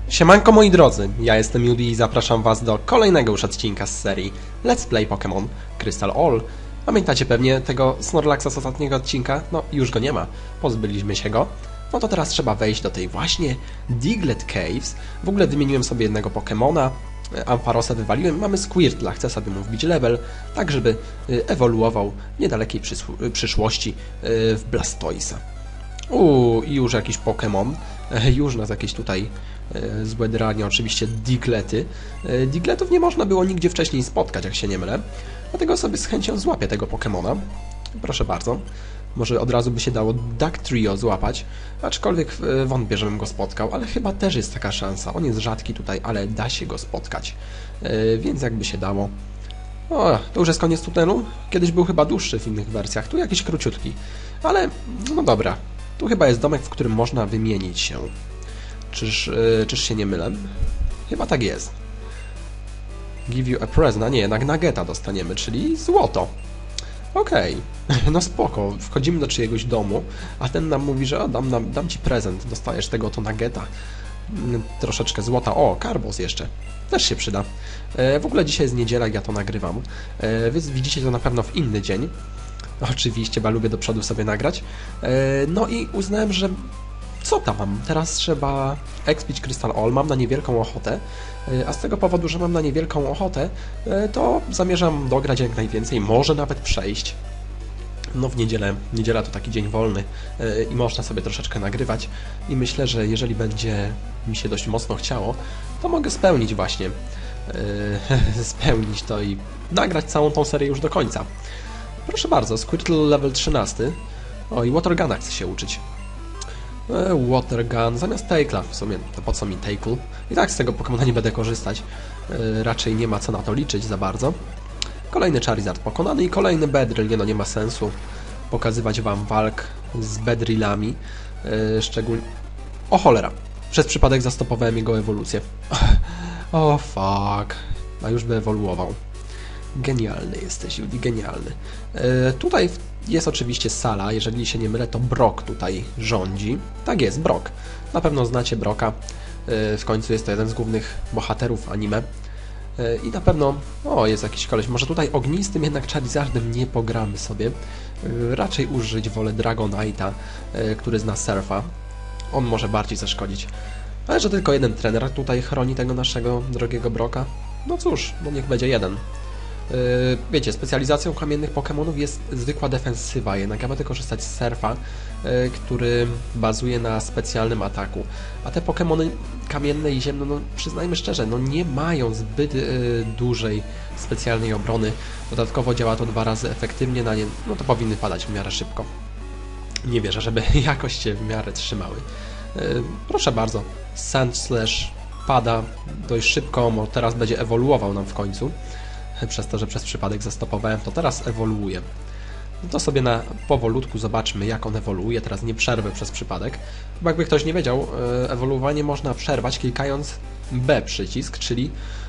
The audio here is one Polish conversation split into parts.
Siemanko moi drodzy, ja jestem Judy i zapraszam was do kolejnego już odcinka z serii Let's Play Pokémon Crystal All. Pamiętacie pewnie tego Snorlaxa z ostatniego odcinka? No, już go nie ma. Pozbyliśmy się go. No to teraz trzeba wejść do tej właśnie Diglett Caves. W ogóle wymieniłem sobie jednego Pokémona. Ampharosa wywaliłem. Mamy Squirtla. Chcę sobie mu wbić level, tak żeby ewoluował w niedalekiej przyszłości w Blastoisa. I już jakiś Pokémon. Już nas jakieś tutaj złe dranie, oczywiście Diglety. Digletów nie można było nigdzie wcześniej spotkać, jak się nie mylę. Dlatego sobie z chęcią złapię tego Pokemona. Proszę bardzo. Może od razu by się dało Dugtrio złapać, aczkolwiek wątpię, żebym go spotkał, ale chyba też jest taka szansa. On jest rzadki tutaj, ale da się go spotkać. Więc jakby się dało. O, to już jest koniec tunelu. Kiedyś był chyba dłuższy w innych wersjach. Tu jakiś króciutki. Ale, no dobra. Tu chyba jest domek, w którym można wymienić się. Czyż się nie mylę? Chyba tak jest. Give you a present. A nie, jednak Nuggeta dostaniemy, czyli złoto. Okej. No spoko. Wchodzimy do czyjegoś domu, a ten nam mówi, że dam ci prezent. Dostajesz tego oto Nuggeta. Troszeczkę złota. O, Karbos jeszcze. Też się przyda. W ogóle dzisiaj jest niedziela, jak ja to nagrywam. Wy widzicie to na pewno w inny dzień. Oczywiście, bo lubię do przodu sobie nagrać. No i uznałem, że co tam mam? Teraz trzeba expić Crystal All, mam na niewielką ochotę, a z tego powodu, że mam na niewielką ochotę, to zamierzam dograć jak najwięcej, może nawet przejść. No w niedziela to taki dzień wolny i można sobie troszeczkę nagrywać i myślę, że jeżeli będzie mi się dość mocno chciało, to mogę spełnić właśnie, spełnić to i nagrać całą tą serię już do końca. Proszę bardzo, Squirtle level 13. O, i Waterguna chcę się uczyć. Watergun zamiast Tackla. W sumie to po co mi Tackle? I tak z tego Pokemona nie będę korzystać. Raczej nie ma co na to liczyć za bardzo. Kolejny Charizard pokonany i kolejny Beedrill. Nie no, nie ma sensu pokazywać wam walk z Beedrillami. Szczególnie... O cholera! Przez przypadek zastopowałem jego ewolucję. O fuck. A już by ewoluował. Genialny jesteś, Judy, genialny. Tutaj jest oczywiście sala, jeżeli się nie mylę, to Brock tutaj rządzi. Tak jest, Brock. Na pewno znacie Brocka. W końcu jest to jeden z głównych bohaterów anime. I na pewno... O, jest jakiś koleś. Może tutaj ognistym jednak Charizardem nie pogramy sobie. Raczej użyć wolę Dragonite'a, który zna Surfa. On może bardziej zaszkodzić. Ale że tylko jeden trener tutaj chroni tego naszego drogiego Brocka. No cóż, no niech będzie jeden. Wiecie, specjalizacją kamiennych Pokemonów jest zwykła defensywa, jednak ja będę korzystać z Surfa, który bazuje na specjalnym ataku. A te Pokemony kamienne i ziemne, no przyznajmy szczerze, no nie mają zbyt dużej specjalnej obrony. Dodatkowo działa to 2 razy efektywnie na nie, no to powinny padać w miarę szybko. Nie wierzę, żeby jakoś się w miarę trzymały. Proszę bardzo, Sandslash pada dość szybko, bo teraz będzie ewoluował nam w końcu. Przez to, że przez przypadek zastopowałem, to teraz ewoluuje. No to sobie powolutku zobaczmy, jak on ewoluuje. Teraz nie przerwę przez przypadek. Bo jakby ktoś nie wiedział, ewoluowanie można przerwać klikając B przycisk, czyli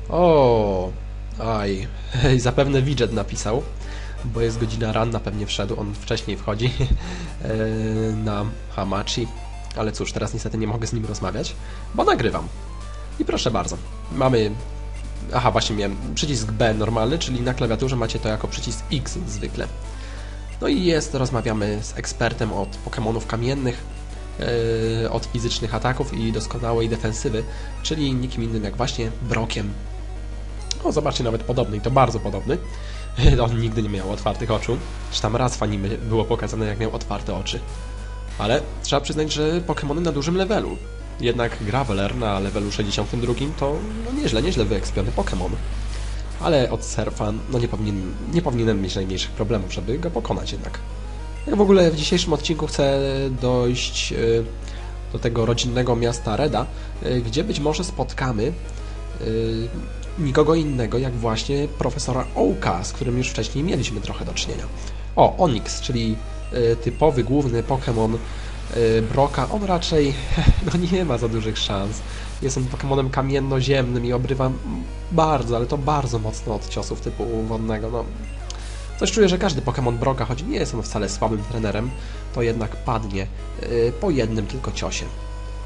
zapewne widget napisał, bo jest godzina ranna, pewnie wszedł, on wcześniej wchodzi na Hamachi, ale cóż, teraz niestety nie mogę z nim rozmawiać, bo nagrywam. I proszę bardzo, mamy... Aha, właśnie miałem przycisk B normalny, czyli na klawiaturze macie to jako przycisk X zwykle. No i rozmawiamy z ekspertem od Pokemonów kamiennych, od fizycznych ataków i doskonałej defensywy, czyli nikim innym jak właśnie Brockiem. O, zobaczcie, nawet podobny i to bardzo podobny. On nigdy nie miał otwartych oczu, czy tam raz w anime było pokazane, jak miał otwarte oczy. Ale trzeba przyznać, że Pokemony na dużym levelu. Jednak Graveler na levelu 62 to no nieźle wyekspiony Pokémon. Ale od Surfa no nie powinienem mieć najmniejszych problemów, żeby go pokonać jednak. Jak w ogóle w dzisiejszym odcinku chcę dojść do tego rodzinnego miasta Reda, gdzie być może spotkamy nikogo innego jak właśnie profesora Oaka, z którym już wcześniej mieliśmy trochę do czynienia. O, Onix, czyli typowy, główny Pokémon Brocka, on raczej no nie ma za dużych szans. Jest on Pokemonem kamienno-ziemnym i obrywa bardzo, ale to bardzo mocno od ciosów typu wodnego. No, coś czuję, że każdy Pokemon Brocka, choć nie jest on wcale słabym trenerem, to jednak padnie po jednym tylko ciosie.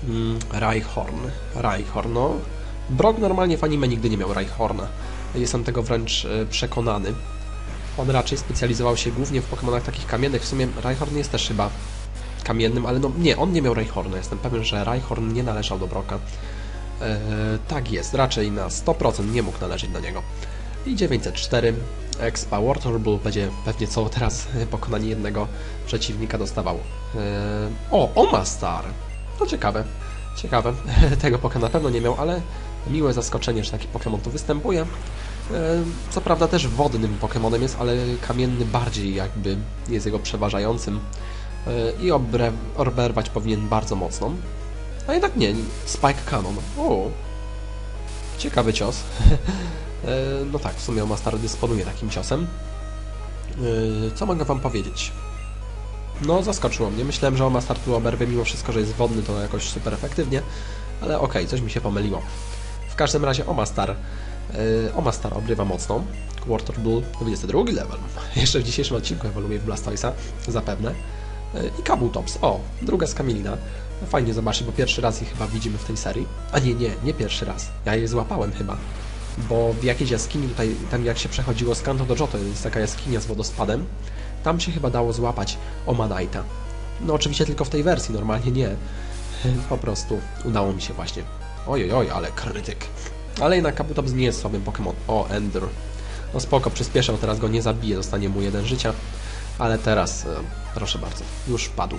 Rhyhorn, no. Brock normalnie w anime nigdy nie miał Rhyhorna. Jestem tego wręcz przekonany. On raczej specjalizował się głównie w Pokemonach takich kamiennych. W sumie Rhyhorn jest też chyba kamiennym, ale no nie, on nie miał Rhyhorna. Jestem pewien, że Rhyhorn nie należał do Brocka. Tak jest, raczej na 100% nie mógł należeć do niego. I 904 Expa Wartortle będzie pewnie co teraz pokonanie jednego przeciwnika dostawał. Omastar! To ciekawe. Ciekawe. Tego Pokemon na pewno nie miał, ale miłe zaskoczenie, że taki Pokemon tu występuje. Co prawda też wodnym Pokemonem jest, ale kamienny bardziej jakby jest jego przeważającym. I oberwać powinien bardzo mocno. A jednak nie, Spike Cannon. Ciekawy cios. No tak, w sumie Omastar dysponuje takim ciosem. Co mogę wam powiedzieć? No, zaskoczyło mnie. Myślałem, że Omastar tu oberwie, mimo wszystko, że jest wodny, to jakoś super efektywnie. Ale okej, coś mi się pomyliło. W każdym razie Omastar obrywa mocno. Wartortle 22 level. Jeszcze w dzisiejszym odcinku ewoluuje w Blastoisa, zapewne. I Kabutops. Druga Skamilina. No fajnie zobaczyć, bo pierwszy raz je chyba widzimy w tej serii. A nie pierwszy raz. Ja je złapałem chyba. Bo w jakiejś jaskini tutaj, tam jak się przechodziło z Kanto do Johto, jest taka jaskinia z wodospadem, tam się chyba dało złapać Omanite'a. No oczywiście tylko w tej wersji, normalnie nie. Po prostu udało mi się właśnie. Ojojoj, ale krytyk. Ale jednak Kabutops nie jest słabym Pokémon. Ender. No spoko, przyspieszał, teraz go nie zabije, zostanie mu 1 życia. Ale teraz, proszę bardzo, już padł.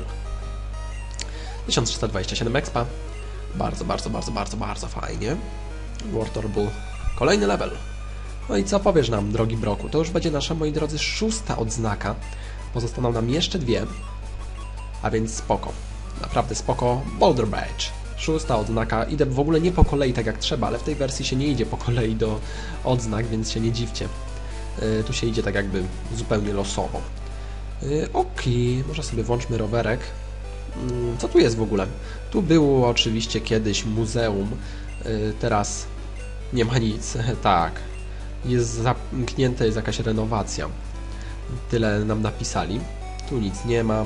1327 expa. Bardzo fajnie. Wartortle. Kolejny level. No i co powiesz nam, drogi Broku? To już będzie nasza, moi drodzy, 6. odznaka. Pozostaną nam jeszcze 2. A więc spoko. Naprawdę spoko. Boulder Badge. 6. odznaka. Idę w ogóle nie po kolei tak jak trzeba, ale w tej wersji się nie idzie po kolei do odznak, więc się nie dziwcie. Tu się idzie tak jakby zupełnie losowo. Okej, może sobie włączmy rowerek. Co tu jest w ogóle? Tu było oczywiście kiedyś muzeum. Teraz nie ma nic. Tak. Jest zamknięte, jest jakaś renowacja. Tyle nam napisali. Tu nic nie ma.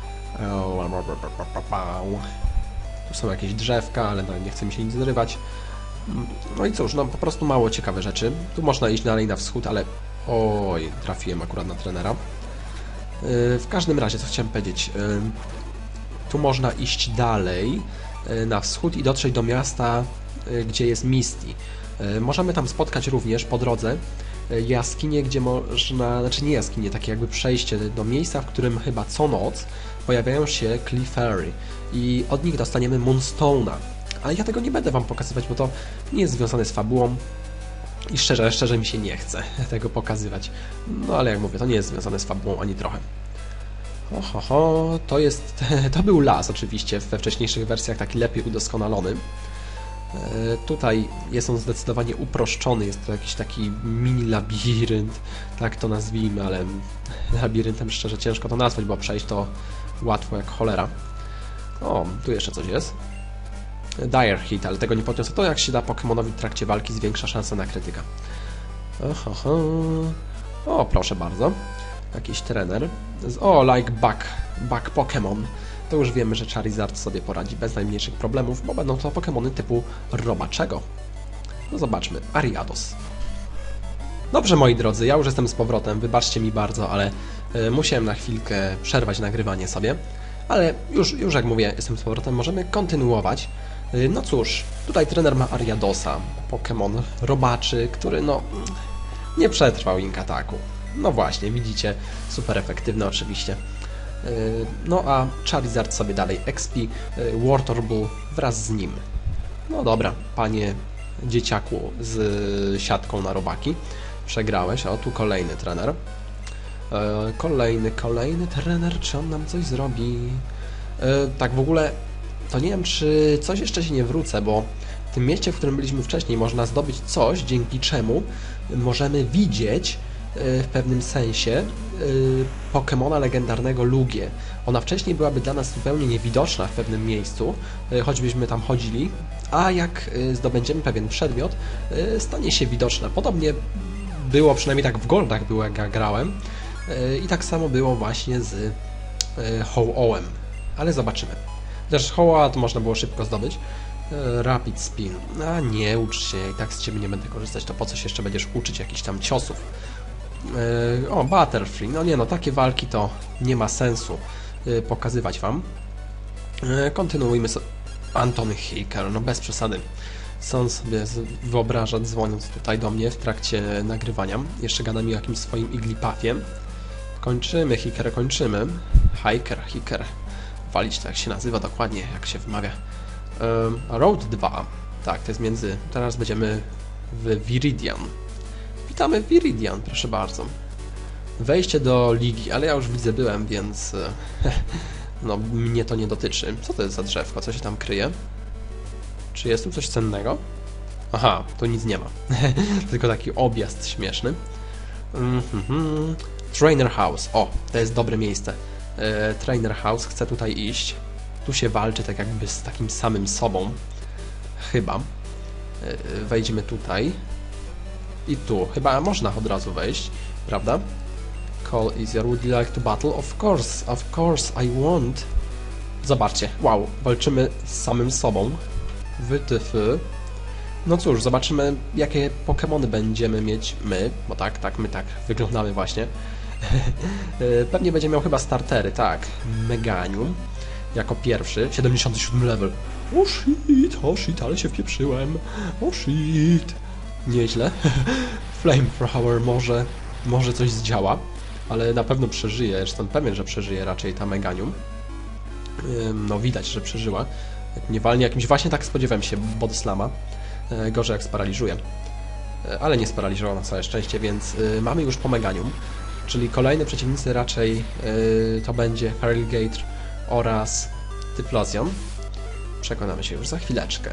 Tu są jakieś drzewka, ale nie chce mi się nic zrywać. No i cóż, no po prostu mało ciekawe rzeczy. Tu można iść dalej na wschód, ale... Oj, trafiłem akurat na trenera. W każdym razie, co chciałem powiedzieć... Tu można iść dalej na wschód i dotrzeć do miasta, gdzie jest Misty. Możemy tam spotkać również po drodze jaskinie, gdzie można, znaczy nie jaskinie, takie jakby przejście do miejsca, w którym chyba co noc pojawiają się Clefairy i od nich dostaniemy Moonstone'a. Ale ja tego nie będę wam pokazywać, bo to nie jest związane z fabułą i szczerze mi się nie chce tego pokazywać. No ale jak mówię, to nie jest związane z fabułą ani trochę. To był las oczywiście, we wcześniejszych wersjach taki lepiej udoskonalony. Tutaj jest on zdecydowanie uproszczony, jest to jakiś taki mini labirynt, tak to nazwijmy, ale labiryntem szczerze ciężko to nazwać, bo przejść to łatwo jak cholera. Tu jeszcze coś jest. Dire Hit, ale tego nie podniosę. To jak się da Pokemonowi w trakcie walki zwiększa szansę na krytyka. Proszę bardzo. Jakiś trener. Like Bug Pokémon. To już wiemy, że Charizard sobie poradzi bez najmniejszych problemów, bo będą to Pokémony typu robaczego. No zobaczmy. Ariados. Dobrze, moi drodzy, ja już jestem z powrotem. Wybaczcie mi bardzo, ale musiałem na chwilkę przerwać nagrywanie sobie. Ale już jak mówię, jestem z powrotem. Możemy kontynuować. No cóż, tutaj trener ma Ariadosa. Pokémon robaczy, który nie przetrwał Ink Ataku. No właśnie, widzicie, super efektywne oczywiście. No a Charizard sobie dalej expi, Wartortle wraz z nim. No dobra, panie dzieciaku z siatką na robaki, przegrałeś. Tu kolejny trener. Kolejny trener, czy on nam coś zrobi? Tak w ogóle, to nie wiem, czy coś jeszcze się nie wrócę, bo w tym mieście, w którym byliśmy wcześniej, można zdobyć coś, dzięki czemu możemy widzieć w pewnym sensie Pokemona legendarnego Lugię. Ona wcześniej byłaby dla nas zupełnie niewidoczna w pewnym miejscu, choćbyśmy tam chodzili, a jak zdobędziemy pewien przedmiot, stanie się widoczna. Podobnie było, przynajmniej tak w Goldach było, jak ja grałem, i tak samo było właśnie z Ho-Oh'em. Ale zobaczymy. Też Hoła to można było szybko zdobyć. Rapid Spin. A nie, ucz się, ja i tak z ciebie nie będę korzystać, to po coś jeszcze będziesz uczyć jakichś tam ciosów. O, Butterfree. No nie no, takie walki to nie ma sensu pokazywać wam. Kontynuujmy sobie. Antony Hicker, no bez przesady. Co on sobie wyobraża, dzwoniąc tutaj do mnie w trakcie nagrywania. Jeszcze gada mi o jakimś swoim Iglipuffie. Kończymy, Hicker, kończymy. Hicker. Walić to jak się nazywa dokładnie, jak się wymawia. Road 2. Tak, to jest między... Teraz będziemy w Viridian. Witamy w Viridian, proszę bardzo. Wejście do ligi, ale ja już widzę byłem, więc... no, mnie to nie dotyczy. Co to jest za drzewko? Co się tam kryje? Czy jest tu coś cennego? Aha, tu nic nie ma. Tylko taki objazd śmieszny. Trainer House. O, to jest dobre miejsce. Trainer House, chcę tutaj iść. Tu się walczy tak jakby z takim samym sobą. Chyba. Wejdźmy tutaj. I tu. Chyba można od razu wejść, prawda? Call easier. Would you like to battle? Of course I want. Zobaczcie. Wow, walczymy z samym sobą. WTF. No cóż, zobaczymy, jakie Pokemony będziemy mieć my, bo my tak wyglądamy właśnie. Pewnie będzie miał chyba startery, tak. Meganium jako pierwszy, 77 level. O shit, ale się wpieprzyłem. O shit. Nieźle. Flamethrower może coś zdziała, ale na pewno przeżyje, jestem pewien, że przeżyje raczej ta Meganium. No widać, że przeżyła. Nie walnie jakimś, właśnie tak spodziewałem się Bodyslama. Gorzej jak sparaliżuje. Ale nie sparaliżował na całe szczęście, więc mamy już po Meganium. Czyli kolejne przeciwnicy raczej to będzie Feraligatr oraz Typhlosion. Przekonamy się już za chwileczkę.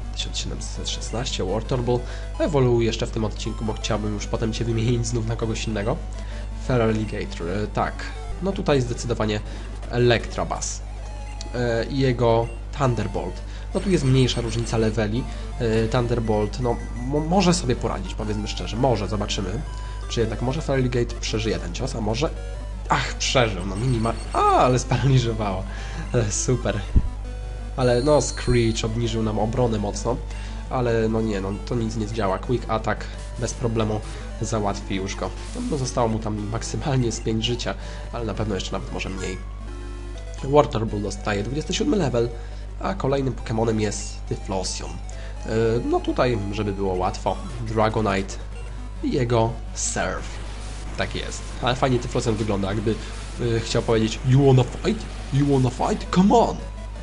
1716, Wartortle. Ewoluuję jeszcze w tym odcinku, bo chciałbym już potem Cię wymienić znów na kogoś innego. Feraligatr, tak. No tutaj zdecydowanie Electabuzz. I jego Thunderbolt. No tu jest mniejsza różnica leveli. Thunderbolt, no może sobie poradzić, powiedzmy szczerze. Może, zobaczymy. Czy jednak może Feraligatr przeżyje ten cios, a może... Ach, przeżył, no ale sparaliżowało. Super. Ale no, Screech obniżył nam obronę mocno. Ale no nie, no to nic nie zdziała. Quick Attack bez problemu załatwi już go. No, zostało mu tam maksymalnie z 5 życia, ale na pewno jeszcze nawet może mniej. Wartortle dostaje 27 level, a kolejnym Pokemonem jest Typhlosion. No tutaj, żeby było łatwo, Dragonite i jego Surf. Tak jest. Ale fajnie Typhlosion wygląda, jakby chciał powiedzieć You wanna fight? You wanna fight? Come on!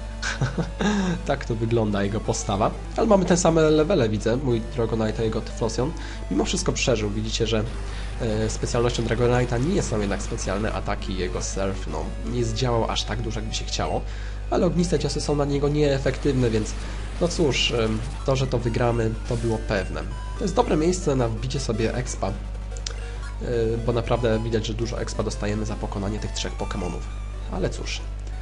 Tak to wygląda jego postawa. Ale mamy te same levele, widzę, mój Dragonite i jego Typhlosion. Mimo wszystko przeżył. Widzicie, że specjalnością Dragonite'a nie są jednak specjalne ataki. Jego Surf nie zdziałał aż tak dużo, jakby się chciało. Ale ogniste ciosy są na niego nieefektywne, więc no cóż, to, że to wygramy, to było pewne. To jest dobre miejsce na wbicie sobie expa, bo naprawdę widać, że dużo expa dostajemy za pokonanie tych 3 Pokemonów. Ale cóż.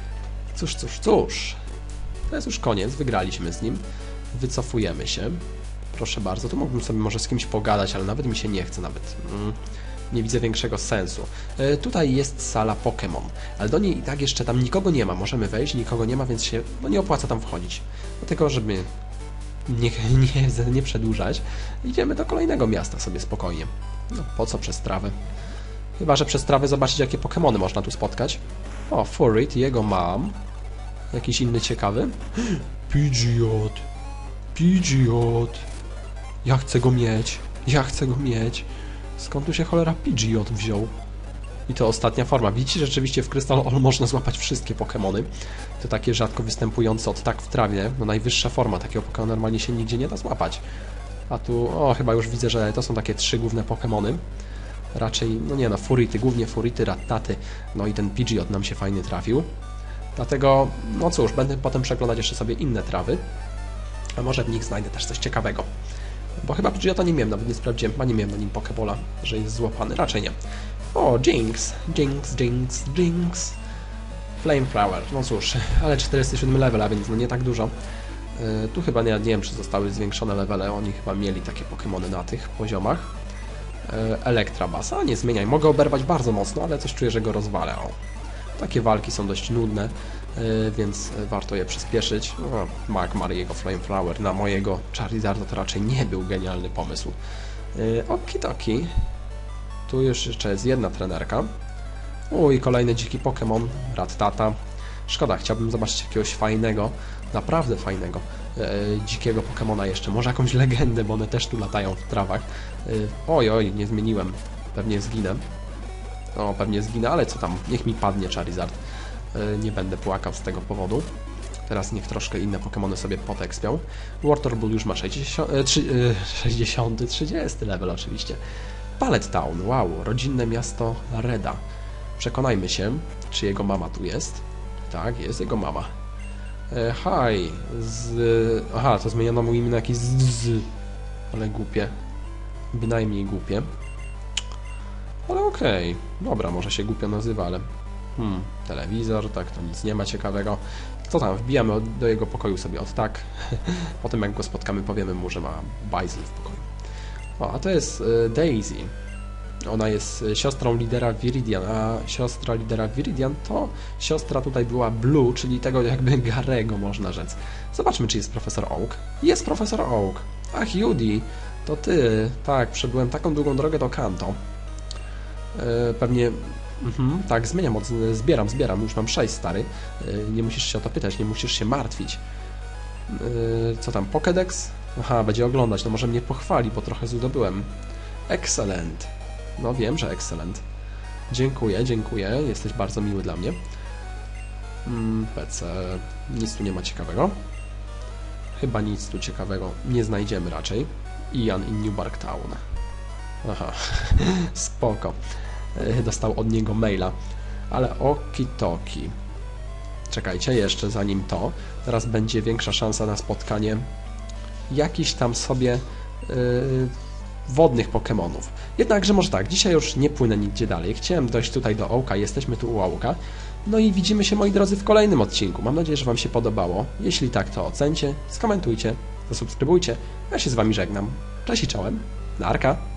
To jest już koniec, wygraliśmy z nim. Wycofujemy się. Proszę bardzo, tu mógłbym sobie może z kimś pogadać, ale nawet mi się nie chce, nie widzę większego sensu. Tutaj jest sala Pokémon, ale do niej i tak jeszcze tam nikogo nie ma. Możemy wejść, nikogo nie ma, więc się nie opłaca tam wchodzić. Dlatego, żeby nie przedłużać, idziemy do kolejnego miasta sobie spokojnie. No, po co przez trawę? Chyba że przez trawę zobaczyć, jakie Pokémony można tu spotkać. O, Furret, jego mam. Jakiś inny ciekawy. Pidgeot. Ja chcę go mieć. Skąd tu się cholera Pidgeot wziął? I to ostatnia forma. Widzicie, że rzeczywiście w Crystal All można złapać wszystkie Pokémony. To takie rzadko występujące od tak w trawie. No najwyższa forma takiego Pokémona normalnie się nigdzie nie da złapać. A tu, chyba już widzę, że to są takie 3 główne Pokémony. Raczej, no nie no, Furity, głównie Furity, Rattaty. No i ten Pidgeot nam się fajnie trafił. Dlatego, no cóż, będę potem przeglądać jeszcze sobie inne trawy. A może w nich znajdę też coś ciekawego. Bo chyba Pidgeota nie miałem, nawet nie sprawdziłem, chyba nie miałem na nim Pokebola, że jest złapany. Raczej nie. O, Jinx. Flamethrower, no cóż, ale 47 level, a więc no nie tak dużo. Tu chyba nie wiem, czy zostały zwiększone levele, oni chyba mieli takie Pokemony na tych poziomach. Electabuzz, a nie zmieniaj, mogę oberwać bardzo mocno, ale coś czuję, że go rozwalę. O. Takie walki są dość nudne. więc warto je przyspieszyć. No, Magmar i jego Flameflower na mojego Charizarda to raczej nie był genialny pomysł. Okidoki. Tu już jeszcze jest jedna trenerka. I kolejny dziki Pokémon, Rattata. Szkoda, chciałbym zobaczyć jakiegoś fajnego, naprawdę fajnego dzikiego Pokémona jeszcze. Może jakąś legendę, bo one też tu latają w trawach. Oj, nie zmieniłem. Pewnie zginę. O, pewnie zginę, ale co tam, niech mi padnie Charizard. Nie będę płakał z tego powodu. Teraz niech troszkę inne Pokémony sobie potekspią. Wartortle Bull już ma 30 level oczywiście. Pallet Town, wow, rodzinne miasto Reda. Przekonajmy się, czy jego mama tu jest. Tak, jest jego mama. Hi, aha, to zmieniono mu imię na jakieś ale głupie. Bynajmniej głupie. Ale okej. Dobra, może się głupio nazywa, ale... telewizor, tak, to nic nie ma ciekawego. Co tam, wbijamy do jego pokoju sobie od tak. Potem jak go spotkamy, powiemy mu, że ma bajzel w pokoju. O, a to jest Daisy. Ona jest siostrą lidera Viridian, a siostra lidera Viridian to siostra tutaj była Blue, czyli tego jakby Garego można rzec. Zobaczmy, czy jest profesor Oak. Jest profesor Oak. Ach, Judy, to ty. Tak, przebyłem taką długą drogę do Kanto. Pewnie... tak, zmieniam moc, zbieram, już mam 6, stary. Nie musisz się o to pytać, nie musisz się martwić. Co tam, Pokédex? Aha, będzie oglądać, no może mnie pochwali, bo trochę zdobyłem. Excellent. No wiem, że excellent. Dziękuję, jesteś bardzo miły dla mnie. PC, nic tu nie ma ciekawego. Chyba nic tu ciekawego nie znajdziemy raczej. Ian in New Bark Town. Aha, spoko. Dostał od niego maila. Ale okidoki. Czekajcie, jeszcze zanim to. Teraz będzie większa szansa na spotkanie jakichś tam sobie wodnych Pokemonów. Jednakże może tak, dzisiaj już nie płynę nigdzie dalej. Chciałem dojść tutaj do Ołka, jesteśmy tu u Ołka. No i widzimy się, moi drodzy, w kolejnym odcinku. Mam nadzieję, że Wam się podobało. Jeśli tak, to ocencie, skomentujcie, zasubskrybujcie. Ja się z Wami żegnam. Cześć i czołem. Narka.